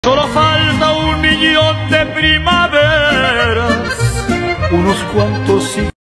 Solo falta un millón de primaveras, unos cuantos siglos.